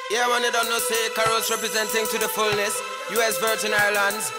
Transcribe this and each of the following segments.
Yeah, man, you don't know, say Ickarus representing to the fullness. US Virgin Islands.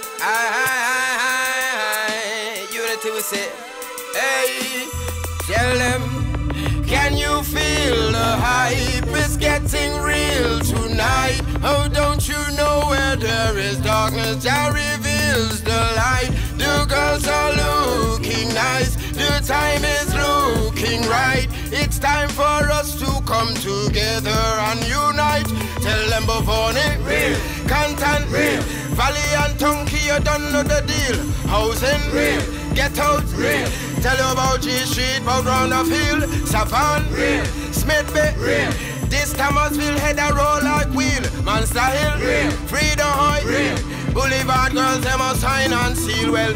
Aye, unity we say. Hey, tell them, can you feel the hype? It's getting real tonight. Oh, don't you know where there is darkness that reveals the light? The girls are looking nice. The time is looking right. It's time for us to come together and unite. Tell them Bovone, real, Canton, real, Valley and Tonky, you don't know the deal. Housing, real, ghettos, real. Tell you about G Street, about round of hill, Savannah, real, Smith Bay, real. This Thomasville head a roll like wheel. Monster Hill, real, Freedom High, real. Boulevard girls, them a sign and seal. Well,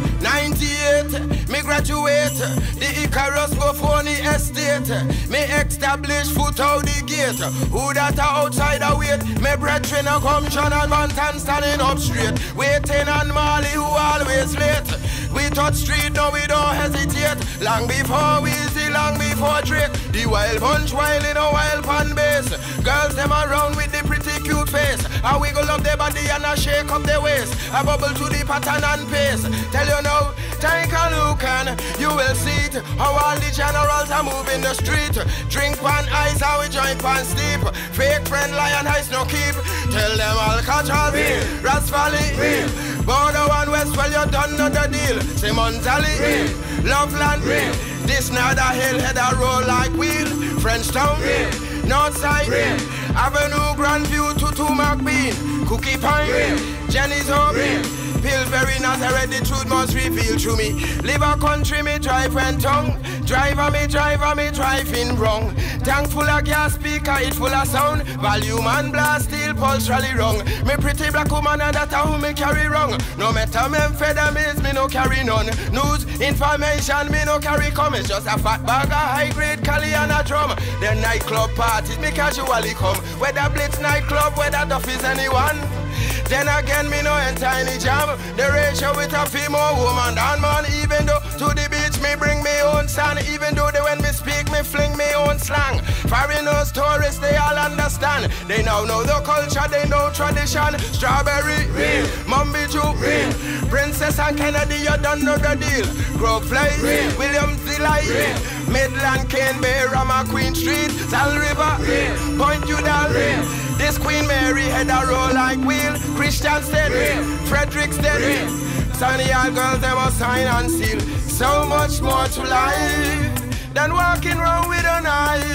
98, me graduate. The Ickarus go for the estate. Me establish foot out the gate. Who that a outsider wait? Me brethren a come John and Bantan standing up straight. Waiting on Marley who always late. We touch street, no we don't hesitate. Long before Weezy, long before Drake. The wild bunch wild in a wild pan base. Girls them around with the pretty cute face. I wiggle up their body and I shake up their waist. I bubble to the pattern and pace. Tell you now, take a look and you will see it. How all the generals are moving the street. Drink pan ice, how we join pan steep. Fake friend LionHeights no keep. Tell them all Alcatraz, Ras Valley, Border One West, well you done know the deal. Simon Tally, Loveland, this not a hill head a roll like wheel. Frenchtown, Northside, Avenue Grandview to McBean, Cookie Pine, Jenny's Home, Pillsbury, Nazareth, the truth must reveal to me. Live a country, me drive when tongue. Driver, me driving wrong. Tank full of gas, speaker, it full of sound. Volume and blast, steel pulse rally wrong. Me pretty black woman and that who me carry wrong. No matter me amphetamines, me no carry none. News, information, me no carry come. It's just a fat bag of high grade Cali and a drum. The nightclub parties, me casually come. Whether Blitz nightclub, whether Duff is anyone. Then again, me no enter any jam. The ratio with a female woman than man. Even though to the beach me bring me own sand. Even though they when me speak me fling me own slang. Foreigners, tourists, they all understand. They now know the culture, they know tradition. Strawberry, real, Mumby Jew, real, Princess and Kennedy, you don't know the deal. Grove Place, Williams Delight, Midland, Cane Bay, Rama Queen Street, Sal River, Point Udall, this Queen Mary head a roll like wheel. Christiansted, Fredericksted, Sunny all girls them a sign and seal. So much more to life than walking around with a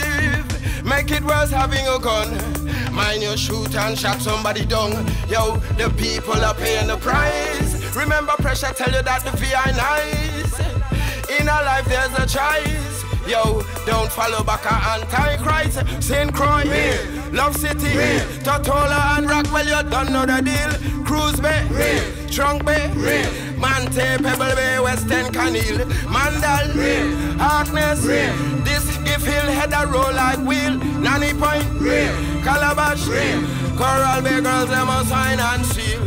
knife. Make it worse having a gun. Mind you shoot and shot somebody down. Yo, the people are paying the price. Remember pressure tell you that the VI nice. In our life there's a choice. Yo, don't follow back a Antichrist. St. Croix, Love City, Totola and Rockwell, you don't know the deal. Cruise Bay, Trunk Bay, Mante, Pebble Bay, Western Canil, Mandal, Harkness, this Gift Hill head a roll like wheel. Nanny Point, Calabash, Coral Bay girls, them a sign and seal.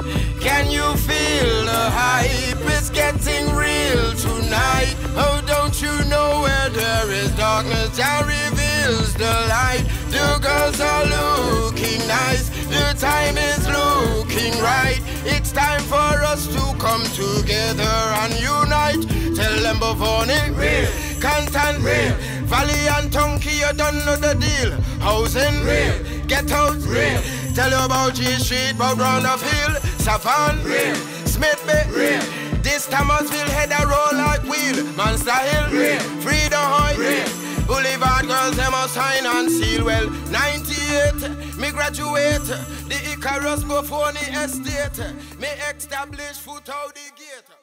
Can you feel the hype? It's getting real tonight. Oh, don't you know where there is darkness that reveals the light? The girls are looking nice. The time is looking right. It's time for us to come together and unite. Tell them Bovone, Canton, Valley and Tonky, you don't know the deal. Housing, ghettos, tell you about G Street, about round of hill, Savannah, Smith Bay, this Thomasville head a roll like wheel. Monster Hill, Freedom High, Boulevard girls, them a sign and seal. Well, 98, me graduate. The Ickarus go for the estate. Me establish foot out the gate.